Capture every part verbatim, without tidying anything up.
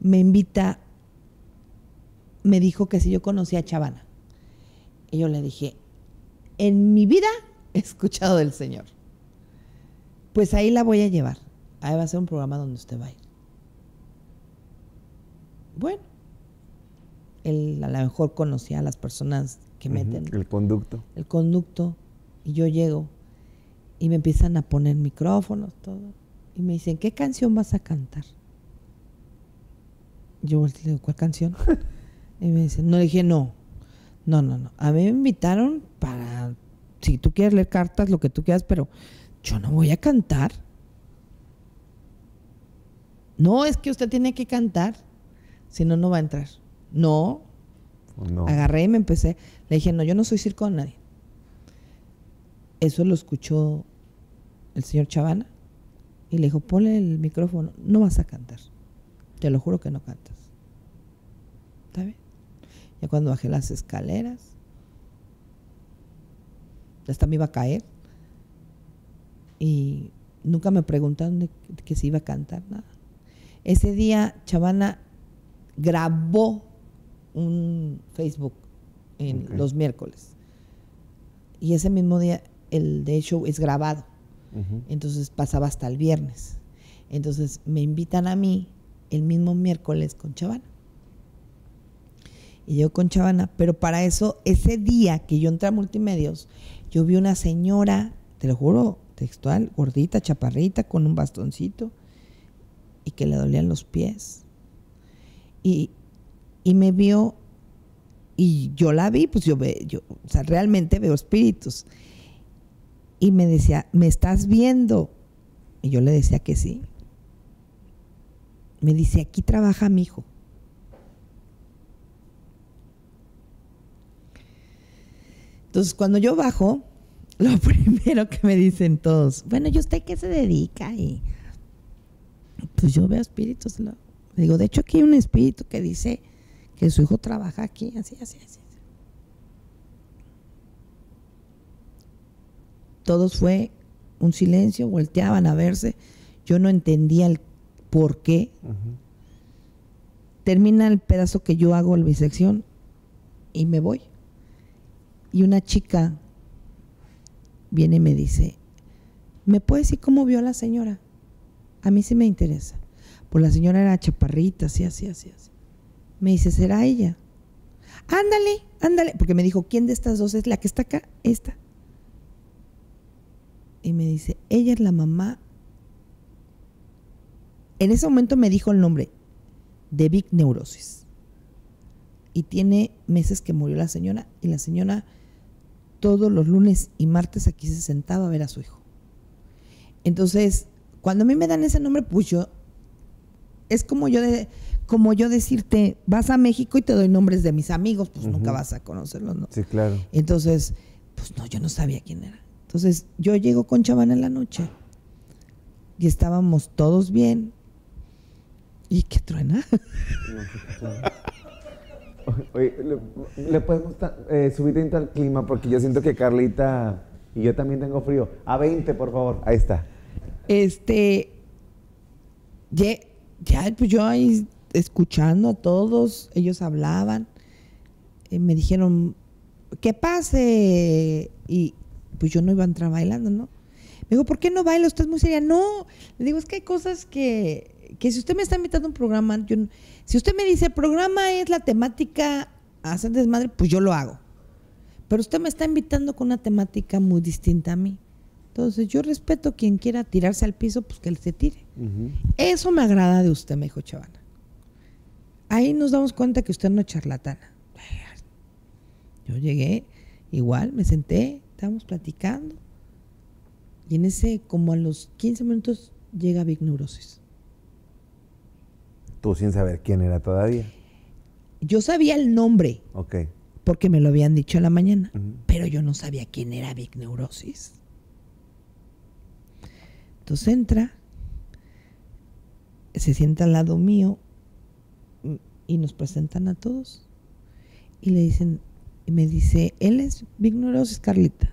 me invita, me dijo que si yo conocía a Chavana. Y yo le dije, en mi vida he escuchado del Señor. Pues ahí la voy a llevar. Ahí va a ser un programa donde usted va a ir. Bueno, él a lo mejor conocía a las personas que uh-huh, meten el conducto. El conducto. Y yo llego y me empiezan a poner micrófonos, todo. Y me dicen, ¿qué canción vas a cantar? Yo volteé y le digo, ¿cuál canción? Y me dicen, no, le dije, no, no, no, no. A mí me invitaron para, si tú quieres leer cartas, lo que tú quieras, pero yo no voy a cantar. No, es que usted tiene que cantar, si no, no va a entrar. No. no. Agarré y me empecé. Le dije, no, yo no soy circo de nadie. Eso lo escuchó el señor Chavana y le dijo, ponle el micrófono, no vas a cantar. Te lo juro que no cantas. ¿Está bien? Ya cuando bajé las escaleras, hasta me iba a caer y nunca me preguntaron de que se iba a cantar, nada. Ese día Chavana grabó un Facebook en okay. los miércoles y ese mismo día el de show es grabado, uh-huh. entonces pasaba hasta el viernes. Entonces me invitan a mí el mismo miércoles con Chavana. Y yo con Chavana, pero para eso, ese día que yo entré a Multimedios, yo vi una señora, te lo juro, textual, gordita, chaparrita, con un bastoncito, y que le dolían los pies. Y, y me vio, y yo la vi, pues yo, ve, yo, o sea, realmente veo espíritus. Y me decía, ¿me estás viendo? Y yo le decía que sí. Me dice, aquí trabaja mi hijo. Entonces, cuando yo bajo, lo primero que me dicen todos, bueno, ¿y usted qué se dedica? Y pues yo veo espíritus. Le digo, de hecho, aquí hay un espíritu que dice que su hijo trabaja aquí, así, así, así. Todos fue un silencio, volteaban a verse. Yo no entendía el por qué. Uh-huh. Termina el pedazo que yo hago, la bisección, y me voy. Y una chica viene y me dice, ¿me puede decir cómo vio a la señora? A mí sí me interesa. Pues la señora era chaparrita, así, así, así, así. Me dice, ¿será ella? Ándale, ándale. Porque me dijo, ¿quién de estas dos es la que está acá? Esta. Y me dice, ella es la mamá. En ese momento me dijo el nombre, de Big Neurosis. Y tiene meses que murió la señora, y la señora todos los lunes y martes aquí se sentaba a ver a su hijo. Entonces, cuando a mí me dan ese nombre, pues yo, es como yo, de, como yo decirte, vas a México y te doy nombres de mis amigos, pues uh-huh. nunca vas a conocerlos, ¿no? Sí, claro. Entonces, pues no, yo no sabía quién era. Entonces, yo llego con Chavana en la noche y estábamos todos bien. ¿Y qué truena? Oye, ¿le, le podemos eh, subir dentro al clima? Porque yo siento que Carlita y yo también tengo frío. A veinte, por favor. Ahí está. Este, ya, ya pues yo ahí escuchando a todos, ellos hablaban, eh, me dijeron, que pase, y pues yo no iba a entrar bailando, ¿no? Me dijo, ¿por qué no baila? Usted es muy seria. No, le digo, es que hay cosas que, que si usted me está invitando a un programa, yo, si usted me dice, el programa es la temática a hacer desmadre, pues yo lo hago. Pero usted me está invitando con una temática muy distinta a mí. Entonces yo respeto a quien quiera tirarse al piso, pues que él se tire. Uh-huh. Eso me agrada de usted, me dijo Chavana. Ahí nos damos cuenta que usted no es charlatana. Yo llegué, igual, me senté, estábamos platicando. Y en ese, como a los quince minutos, llega Big Neurosis. Tú sin saber quién era todavía. Yo sabía el nombre. Ok. Porque me lo habían dicho en la mañana. Uh-huh. Pero yo no sabía quién era Big Neurosis. Entonces entra, se sienta al lado mío y nos presentan a todos. Y le dicen, y me dice, él es Big Neurosis, Carlita.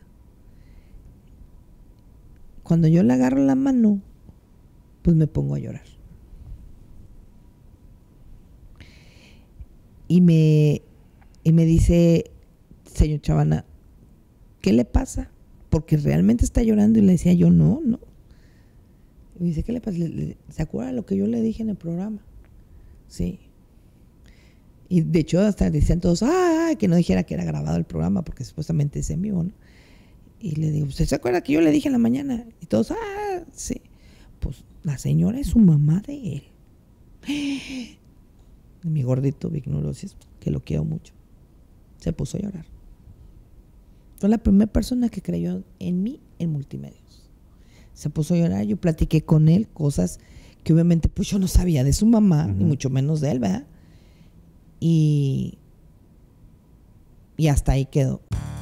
Cuando yo le agarro la mano, pues me pongo a llorar. y me, y me dice, señor Chavana, ¿qué le pasa? Porque realmente está llorando. Y le decía yo, no, no. Y me dice, ¿qué le pasa? Le, le, ¿Se acuerda lo que yo le dije en el programa? Sí. Y de hecho hasta decían todos, ah, que no dijera que era grabado el programa, porque supuestamente es en vivo, ¿no? Y le digo, ¿usted se acuerda que yo le dije en la mañana? Y todos, ah, sí. Pues la señora es su mamá de él. Mi gordito Vignolosis, que lo quiero mucho, se puso a llorar. Fue la primera persona que creyó en mí en Multimedios. Se puso a llorar, yo platiqué con él cosas que obviamente pues yo no sabía de su mamá, uh-huh. ni mucho menos de él, ¿verdad? Y, y hasta ahí quedó.